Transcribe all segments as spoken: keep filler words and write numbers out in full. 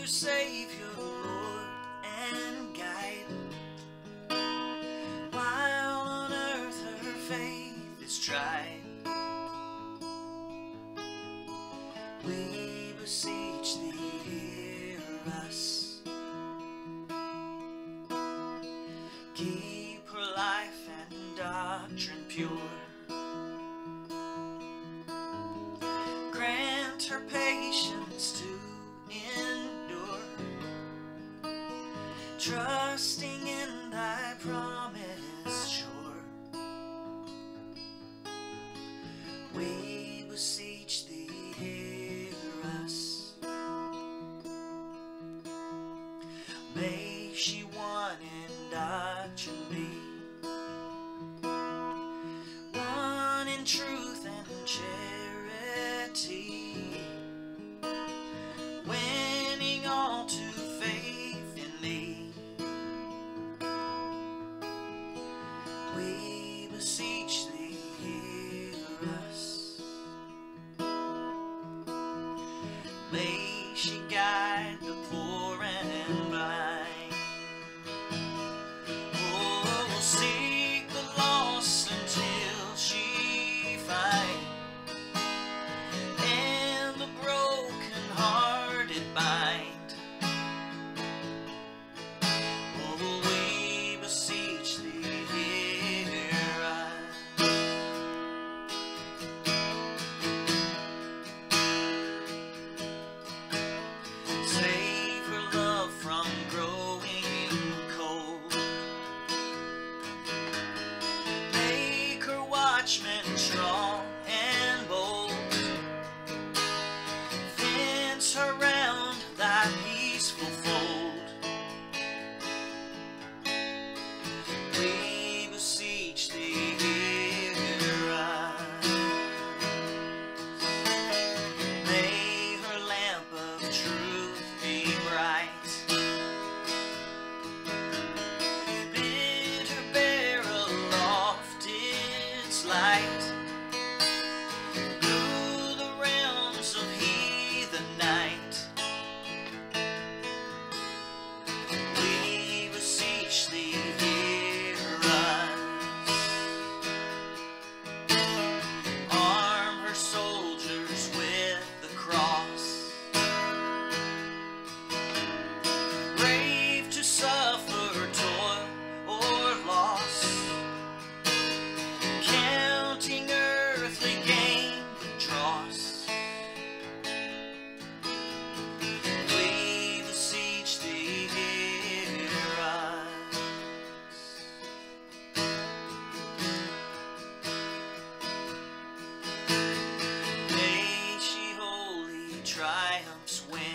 Savior, Lord, and guide. While on earth her faith is tried, we beseech thee, hear us. Keep her life and doctrine pure. Grant her patience to trusting in thy promise sure. We beseech thee, hear us. May she one in doctrine be, one in truth and charity, winning all to faith in thee. We beseech thee, hear us. May she guide the poor and blind. Oh, we'll seek the lost until she find, and the broken-hearted bind. Oh, we beseech thee, save her love from growing cold. Make her watchmen strong and bold. Fence her round thy peaceful fold. We beseech thee, hear us. May her lamp of truth be bright. Bid her bear aloft its light through the realms of heathen night. We beseech thee, hear us. Arm her soldiers with the cross, brave to suffer toil or loss, counting earthly gain but dross. We beseech thee, hear us. May she holy triumphs win,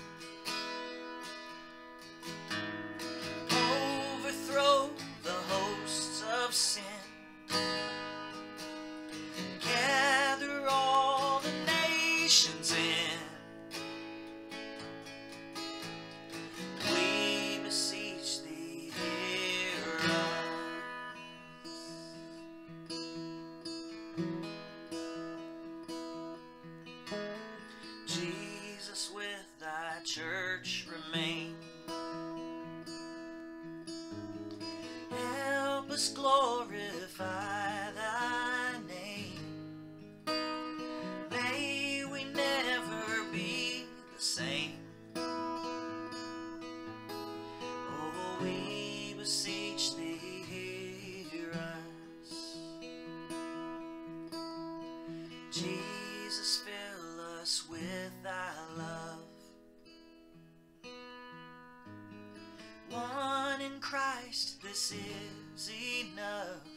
overthrow the hosts of sin, gather all the nations in. We beseech thee, hear us. Jesus, with thy church remain. Help us glorify thy name. May we never be the same. Oh, we beseech thee, hear us. Jesus, fill us with thy love. One in Christ, this is enough.